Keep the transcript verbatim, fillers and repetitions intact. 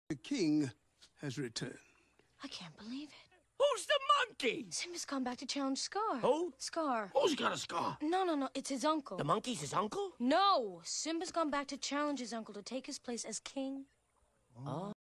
The king has returned. I can't believe it. Who's the monkey? Simba's gone back to challenge Scar. Who? Scar. Who's got a scar? No, no, no. It's his uncle. The monkey's his uncle? No. Simba's gone back to challenge his uncle to take his place as king. Oh.